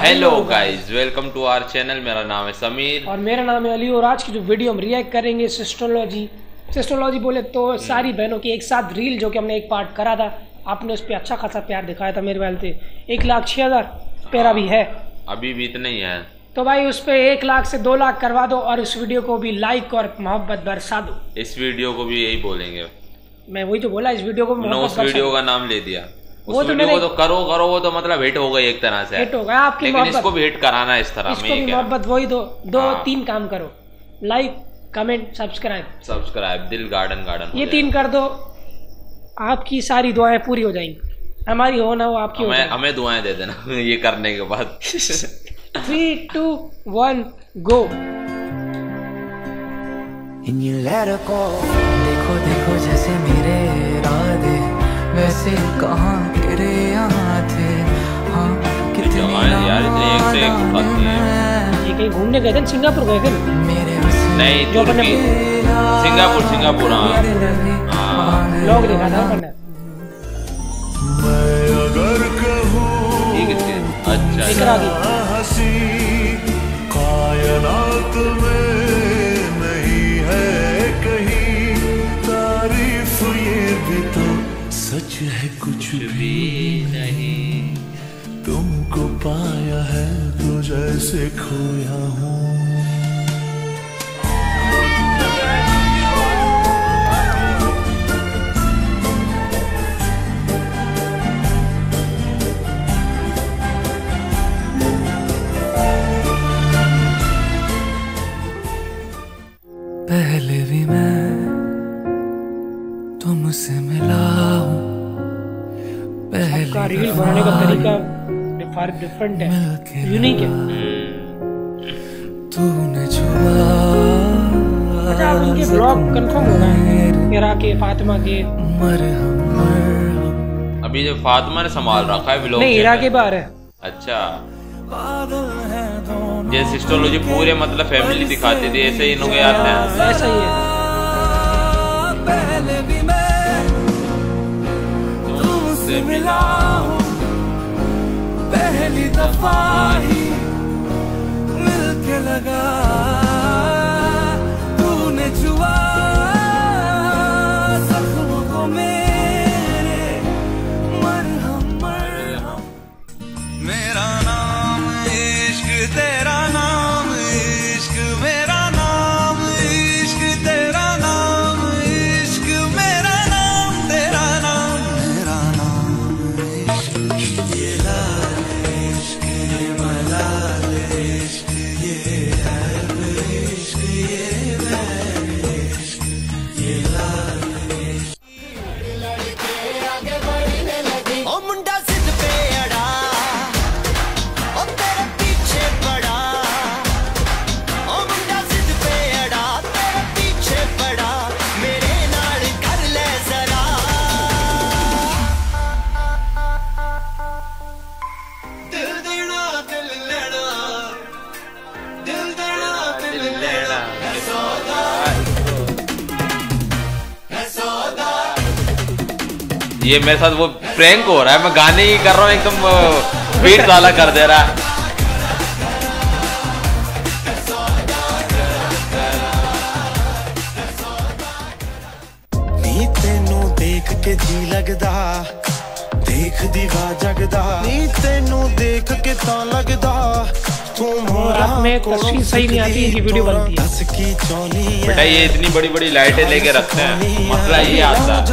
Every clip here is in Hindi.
Hello guys, welcome to our channel. मेरा नाम है समीर और मेरा नाम है अली। और आज की जो वीडियो हम रिएक्ट करेंगे सिस्टोलॉजी बोले तो सारी बहनों की एक साथ रील, जो कि हमने एक पार्ट करा था। आपने उस पर अच्छा खासा प्यार दिखाया था। मेरे ख्याल से 1,06,000 प्यारा भी है, अभी भी इतना ही है। तो भाई उस पर 1 लाख से 2 लाख करवा दो और इस वीडियो को भी लाइक और मोहब्बत बरसा दो। इस वीडियो को भी यही बोलेंगे। मैं वही तो बोला, इस वीडियो को उस वीडियो का नाम ले दिया। वो तो वीडियो को तो करो वो तो मतलब हिट हो गई एक तरह से। हिट हो गया आपकी, लेकिन इसको भी हिट कराना इस तरह इसको भी मोहब्बत वही दो 3 काम करो, लाइक कमेंट सब्सक्राइब दिल गार्डन ये 3 कर दो, आपकी सारी दुआएं पूरी हो जाएंगी। हमारी हो ना हो आपकी हमें दुआएं दे देना ये करने के बाद। 3, 2, 1 गो। देखो देखो जैसे मेरे इरादे वैसे कहाँ तेरे यहाँ थे। हाँ कितनी यार इतने एक से एक उठाती हैं। ये कहीं घूमने गए थे, सिंगापुर गए थे? नहीं, तुर्की, सिंगापुर। हाँ लोग देखा था मैंने। ठीक है, अच्छा हंसी कायनात में नहीं है कहीं तारीफ, ये भी तो सच है कुछ भी नहीं। तुमको पाया है तो जैसे खोया हूँ। पहले भी मैं तुमसे मिला हूँ, सबका रील बनाने का तरीका डिफरेंट है, यूनिक है। तूने छुआ। अच्छा, आप उनके ब्लॉग कंफर्म हो गए, मेरा के फातिमा के? अभी जो फातिमा ने संभाल रखा है ब्लॉग, नहीं इरा के बाहर है। अच्छा, जैसे सिस्टोलॉजी पूरे मतलब फैमिली दिखाती थी, ऐसे ही इन्होंने आते हैं। ऐसा ही है। पहले भी मैं तुमसे मिला हूँ, पहली दफा ही मिलके लगा। तूने छुआ जख्मों को मेरे, मरहम मेरा नाम इश्क, तेरा नाम इश्क, मेरा नाम इश्क, तेरा नाम इश्क, मेरा नाम तेरा नाम, मेरा नाम इश्क, ये लाल इश्क, ये मलाल इश्क, ये है इश्क, ये बैर इश्क, ये लाल इश्क। ओ मुंडा जिद पे अड़ा, ओ तेरे पीछे पड़ा। ओ मुंडा जिद पे अड़ा, तेरे पीछे पड़ा। मेरे नाल कर ले जरा। दिल देना दिल लेना, दिल देना दिल लेना है सौदा, है सौदा। ये मेरे साथ वो प्रैंक हो रहा है, मैं गाने ही कर रहा हूँ, एकदम बीट वाला कर दे रहा है। नी तेनू देख के जी लगदा, देख दीवा जगदा। नी तेनू देख के तो लगदा तू मोरा में तस्वीर सही नहीं आती, इनकी वीडियो बनती है। बेटा ये इतनी बड़ी बड़ी लाइटें लेके रखते हैं, मसला ये आता है।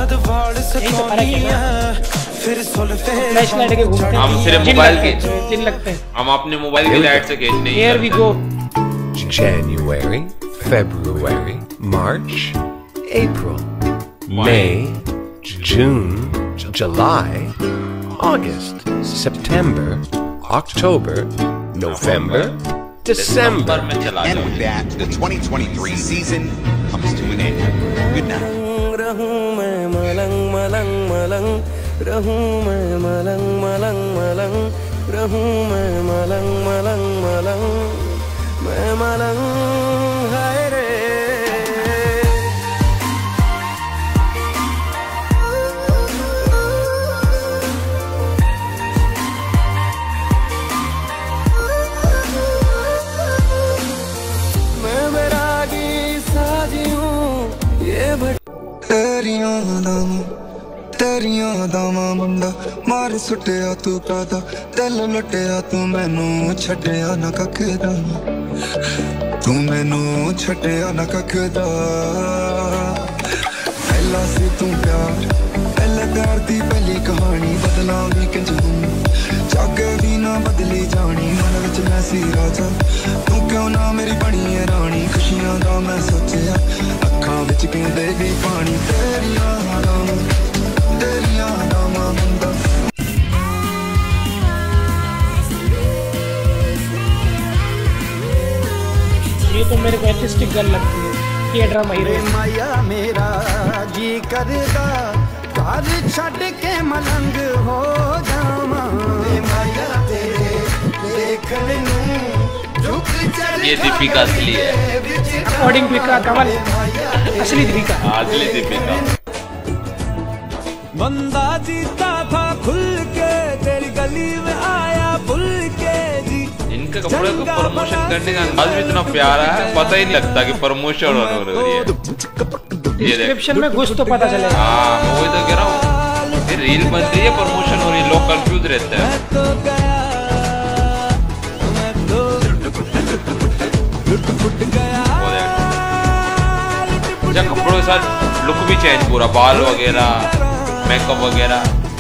फ्लैश लाइट के घूमते हैं, हम सिर्फ मोबाइल के जिन लगते हैं। हम अपने मोबाइल की लाइट से खींचते हैं। Here we go. January, February, March, April, May, June, July, August, September, October, November, December. में चला And with that, the 2023 season comes to an end. Good night. रहूं मैं मलंग मलंग मलंग, रहूं मैं मलंग मलंग मलंग, रहूं मैं मलंग मलंग मलंग, मैं मलंग हाय रे। जावा मुंडा मार सुटिया तू कादा दिल लुटिया तू मैनू छड्डिया ना कखदा तू मैनू छड्डिया ना कखदा पहला सी तू प्यार पहले प्यार दी पहली कहानी बदला भी किंज हूं जागे भी ना बदली जानी मन विच मैं सी राजा तू क्यों ना मेरी बनी है रानी खुशियां दा मैं सोचिया अखां विच कहंदे भी पानी तेरियां रामा मुंडा ये तो मेरे को आर्टिस्टिक गर्ल लगती है, ये ड्रामा हीरो। माया मेरा जी करदा घर छड़ के मलंग हो जावा माया तेरे देखने नू ये दीपिका असली है, अकॉर्डिंग दीपिका कमल असली दीपिका। असली दीपिका। बंदा जीता था खुल के तेरी गली में आया भूल के जी। इनके कपड़े को प्रमोशन करने का अंदाज भी इतना प्यारा है, पता ही नहीं लगता कि प्रमोशन हो रही है। डिस्क्रिप्शन में कुछ तो पता चलेगा। हाँ मैं वही तो कह रहा हूँ, ये रील बन रही है, प्रमोशन हो रही है, लोग कंफ्यूज रहते हैं। जब कपड़ों के साथ लुक भी चेंज पूरा, बाल वगैरह मेकअप वगैरह।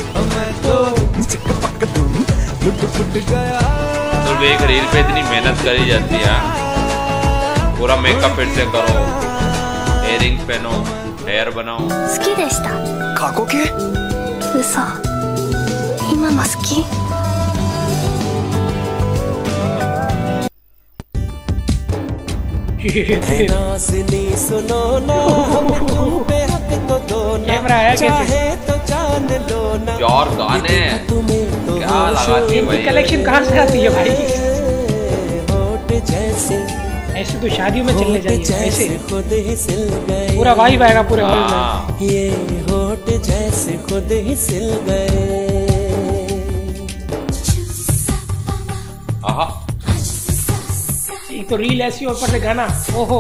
तो एक रील पे इतनी मेहनत करी जाती है, पूरा मेकअप फिर से करो, इयररिंग्स पहनो, हेयर बनाओ। 好きでした。 過去形嘘。今も好き。 कैमरा है कैसे? यार गाने क्या लगाती है भाई, कलेक्शन कहाँ से आती है भाई? ऐसे तो शादियों में चलने चाहिए, ऐसे पूरा वाइब आएगा पूरे हॉल में। ये होठ जैसे खुद ही सिल गए। आहा एक तो रील ऐसी, ऊपर से गाना, ओहो।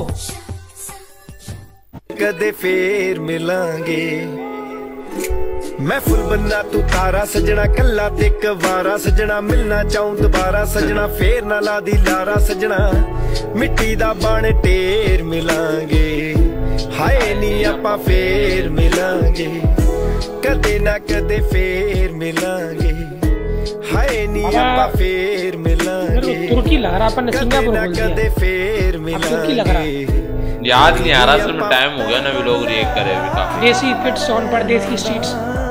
कदे फेर मिलांगे मैं फुल बनना तू तारा सजना कल्ला ते कवारा सजना मिलना चाहूं दोबारा सजना फेर ना ला दी लारा सजना मिट्टी दा बन ढेर मिलांगे हाय नी आपां फेर मिलांगे कदे ना कदे फेर मिलांगे हाय नी आपां फेर मिलांगे तुर्की लग रहा, अपन ने सिंगापुर बोल दिया, कदे फेर तुर्की लग रहा। याद नहीं आ रहा, असल में टाइम हो गया ना, भी लोग रिएक्ट करे अभी काफी। देसी फिट्स ऑन परदेसी स्ट्रीट्स।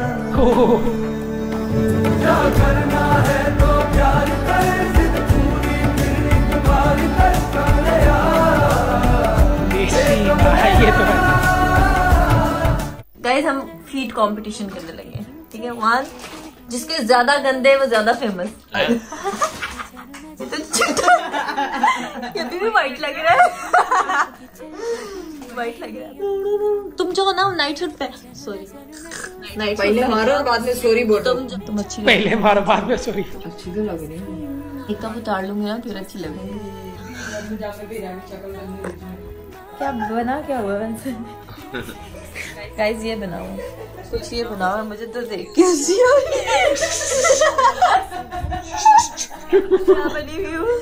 ये तो गाइस हम फीट कंपटीशन करने लगे हैं, ठीक है? वन जिसके ज्यादा गंदे वो ज्यादा फेमस। ये भी वाइट लग रहा है, वाइट लग रहा है। तुम जो ना नाइट सूट पे, सॉरी नाइट पहले मारो बाद में सॉरी बोलो। तुम अच्छी पहले मारो बाद में सॉरी। अच्छी तो लग रही है। एक कप उतार लूंगी ना फिर अच्छी लगेगी। क्या बना, क्या हुआ वैसे? गाइस ये बनाओ, कुछ ये बनाओ, मुझे तो देख के हंसी आ रही है। क्या बनी हुई हूँ?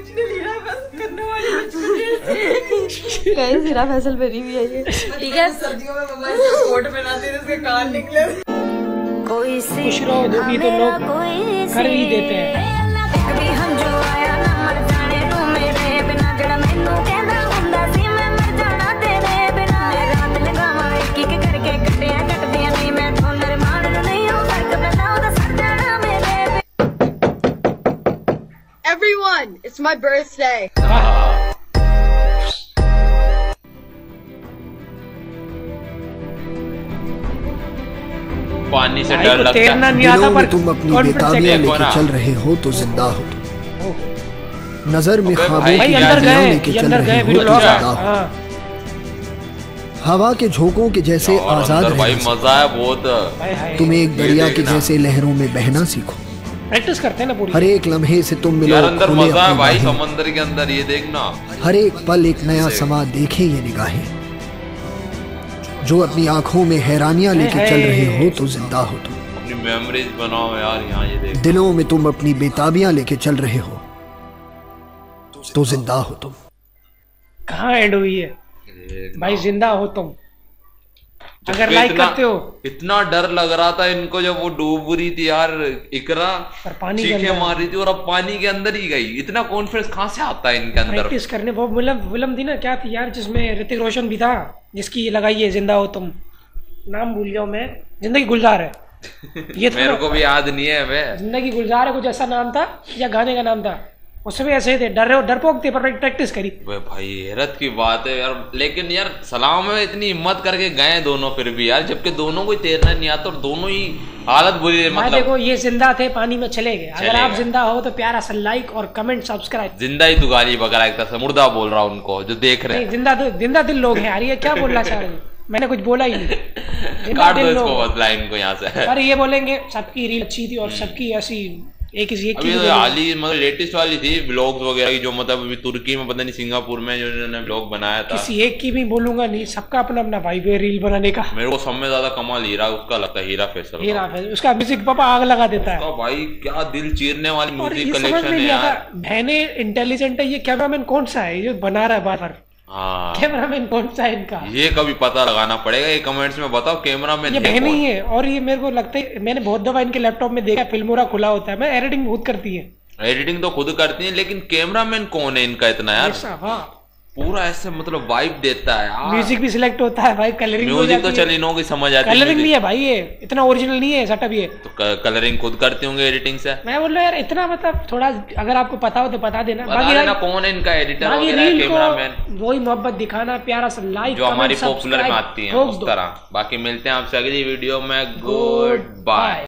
गाइस हीरा फैसल बनी हुई है ये, ठीक है? सर्दियों में मम्मा कोट पहनाती है, इसके कान निकले। खुश रहो, दुखी तो लोग कर ही देते हैं। Everyone, it's my birthday. पानी से डर लगता तैरना है। नहीं आता, पर तुम अपनी बेताबियां लेके चल रहे हो तो जिंदा हो तुम, नजर में ख्वाबों की यादियां लेके चल रहे हो तो जिंदा हो, हवा के झोंकों के जैसे आजाद भाई रहना मजा है बहुत। तुम एक दरिया के जैसे लहरों में बहना सीखो, प्रैक्टिस करते हैं ना पूरी। हर एक लम्हे से तुम मिलो यार अंदर खुले मजा है अपनी भाई, बाहें। समंदर के अंदर ये देखना, हर एक पल एक नया समा देखे ये निगाहें, जो अपनी आंखों में हैरानियां लेके चल रहे हो तो जिंदा हो तुम, अपनी मेमोरीज बनाओ यार। यहाँ ये देख, दिलों में तुम अपनी बेताबियां लेके चल रहे हो तो जिंदा हो तुम। कहाँ एंड हुई है भाई? जिंदा हो तुम अगर लाइक करते हो। इतना डर लग रहा था इनको जब वो डूब रही थी यार इकरा, पर पानी चीखें मार रही थी और अब पानी के अंदर ही गई। इतना कॉन्फिडेंस कहाँ से आता है इनके अंदर? प्रैक्टिस करने। वो फिल्म थी ना, क्या थी यार, जिसमें ऋतिक रोशन भी था, जिसकी ये लगाई है जिंदा हो तुम, नाम भूल गया मैं। जिंदगी गुलजार है ये मेरे को भी याद नहीं है। मैं जिंदगी गुलजार है कुछ ऐसा नाम था, या गाने का नाम था। उसमें ऐसे ही थे, डरपोक थे, पर प्रैक्टिस करी। भाई हैरत की बात है यार। लेकिन यार सलाम में इतनी हिम्मत करके गए दोनों फिर भी यार, जबकि दोनों को तैरना नहीं आता और दोनों ही हालत बुरी है। मतलब देखो ये जिंदा थे, पानी में चले गए। अगर आप जिंदा हो तो प्यारा सा लाइक और कमेंट सब्सक्राइब। जिंदा ही दुगाली बकरा एक तरह से मुर्दा बोल रहा हूँ उनको जो देख रहे हैं। जिंदा दिल लोग हैं यार, ये क्या बोलना चाह रहे हैं? मैंने कुछ बोला ही नहीं। काट दो इसको बस लाइन को यहाँ से। अरे ये बोलेंगे सबकी रील अच्छी थी और सबकी ऐसी एक हाल ही मतलब लेटेस्ट वाली थी व्लॉग्स वगैरह की, जो मतलब अभी तुर्की में पता नहीं सिंगापुर में जो इन्होंने व्लॉग बनाया था। किसी एक की भी बोलूंगा नहीं, सबका अपना अपना वाइब है रील बनाने का। मेरे को सब में ज्यादा कमाल हीरा उसका लगता है, हीरा फैसल। हीरा फैसल उसका म्यूजिक पापा आग लगा देता है भाई, क्या दिल चीरने वाली म्यूजिक कलेक्शन है यार। बहने इंटेलिजेंट है। ये कैमरामैन कौन सा है ये बना रहा है बाहर? हाँ, कैमरामैन कौन सा है इनका? ये कभी पता लगाना पड़ेगा, ये कमेंट्स में बताओ कैमरामैन ये बहन ही है। और ये मेरे को लगता है मैंने बहुत दफा इनके लैपटॉप में देखा, फिल्मोरा खुला होता है। मैं एडिटिंग खुद करती है। एडिटिंग तो खुद करती है, लेकिन कैमरामैन कौन है इनका इतना यार? पूरा ऐसे मतलब वाइब देता है यार। म्यूजिक भी सिलेक्ट होता है भाई, कलरिंग म्यूजिक तो चल इनों की समझ आती है। कलरिंग नहीं है भाई, ये इतना ओरिजिनल नहीं है सेटअप। ये तो कलरिंग खुद करते होंगे एडिटिंग से। मैं बोल रहा यार इतना मतलब थोड़ा अगर आपको पता हो तो बता देना। बाकी कौन है इनका एडिटर वगैरह, कैमरामैन, वही मोहब्बत दिखाना, प्यारा सा लाइक जो हमारी पॉपुलर में आती है उस तरह। बाकी मिलते हैं आपसे अगली वीडियो में। Good bye.